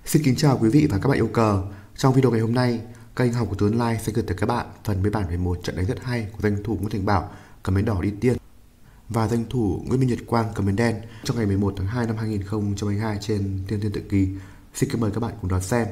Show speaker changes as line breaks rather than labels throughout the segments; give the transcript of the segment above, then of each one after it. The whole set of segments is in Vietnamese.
Xin kính chào quý vị và các bạn yêu cờ. Trong video ngày hôm nay, kênh Học của Tuấn Online sẽ gửi tới các bạn phần biên bản về một trận đánh rất hay của danh thủ Nguyễn Thành Bảo cầm bến đỏ đi tiên và danh thủ Nguyễn Minh Nhật Quang cầm bến đen trong ngày 11 tháng 2 năm 2022 trên Tiên Tiên Tự Ký. Xin kính mời các bạn cùng đón xem.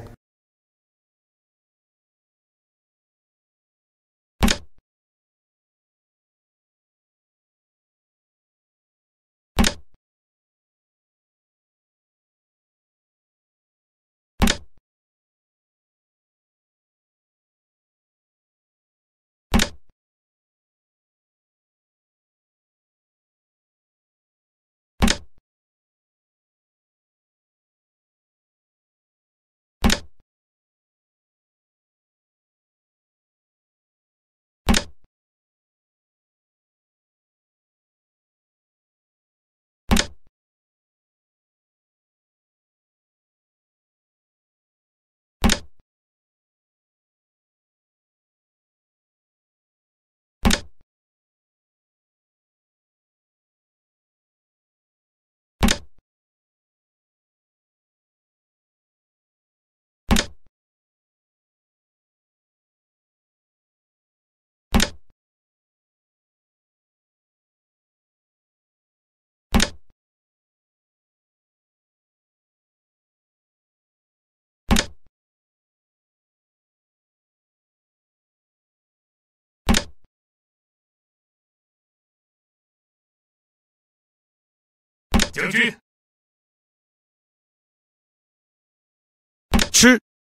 将军，
吃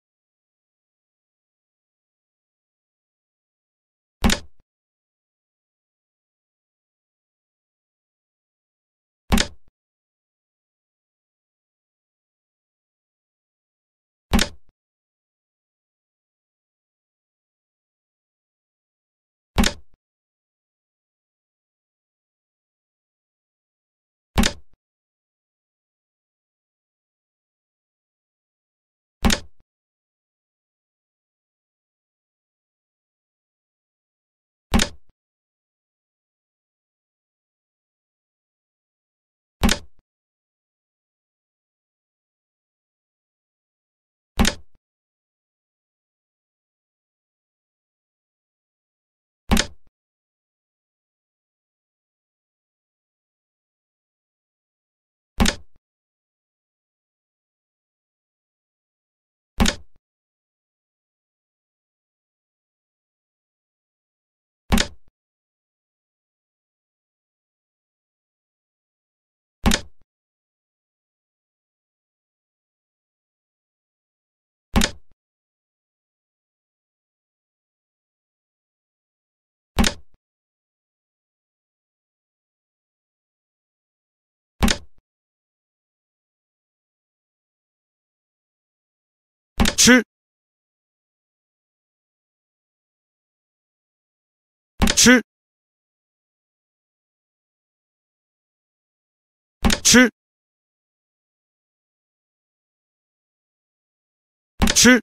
吃吃吃吃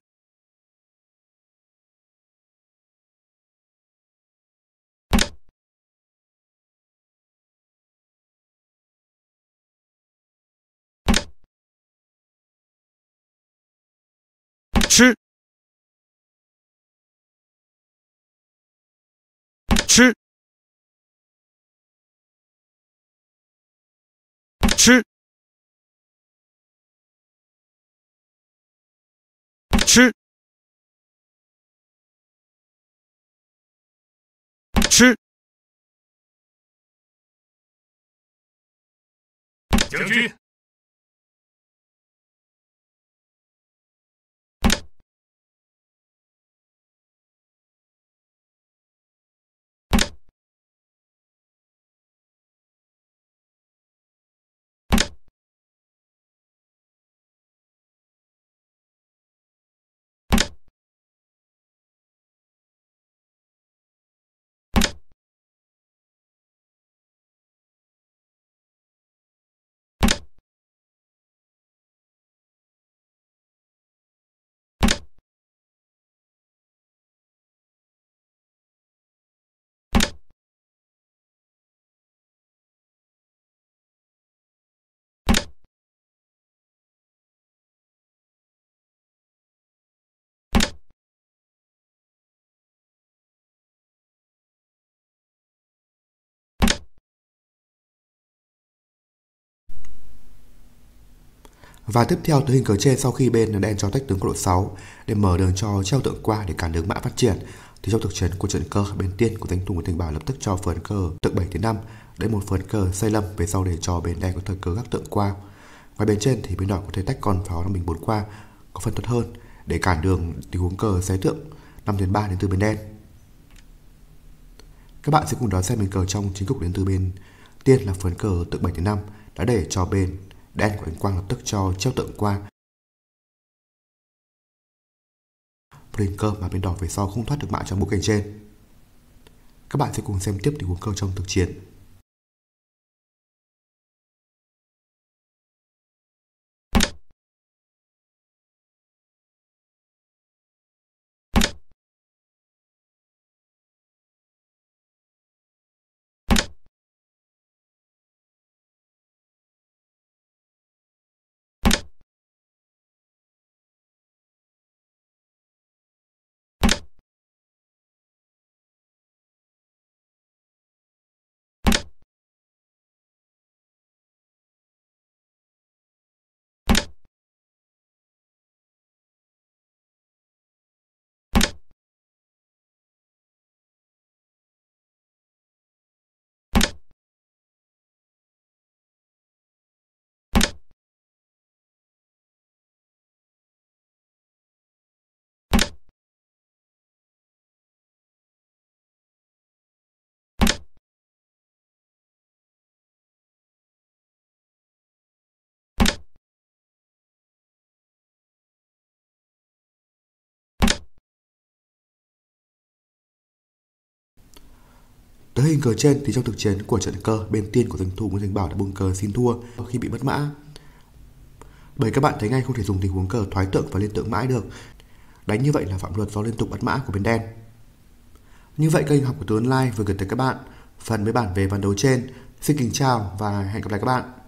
吃吃吃吃吃
将军，
Và tiếp theo từ hình cờ trên, sau khi bên đen cho tách tướng qua độ 6 để mở đường cho treo tượng qua để cản đường mã phát triển, thì trong thực chiến của trận cờ, bên tiên của danh thủ Nguyễn Thành Bảo lập tức cho phớn cờ tượng 7 đến 5 để một phớn cờ xây lâm về sau để cho bên đen có thời cơ gác tượng qua. Ngoài bên trên thì bên đỏ có thể tách con pháo 5 bình 4 qua có phần tốt hơn để cản đường tình huống cờ xé tượng 5 đến 3 đến từ bên đen. Các bạn sẽ cùng đón xem hình cờ trong chính cục đến từ bên tiên là phớn cờ tượng 7 đến 5 đã để cho bên đen của anh Quang lập tức cho treo tượng qua. Hình cờ mà bên đỏ về sau không thoát được mã trong bố cánh trên. Các bạn sẽ cùng xem tiếp tình huống cờ trong thực chiến. Tới hình cờ trên thì trong thực chiến của trận cờ, bên tiên của danh thủ Nguyễn Thành Bảo đã bung cờ xin thua khi bị mất mã. Bởi các bạn thấy ngay không thể dùng tình huống cờ thoái tượng và lên tượng mãi được. Đánh như vậy là phạm luật do liên tục bắt mã của bên đen. Như vậy kênh học của Tú Online vừa gửi tới các bạn phần với bản về ván đấu trên. Xin kính chào và hẹn gặp lại các bạn.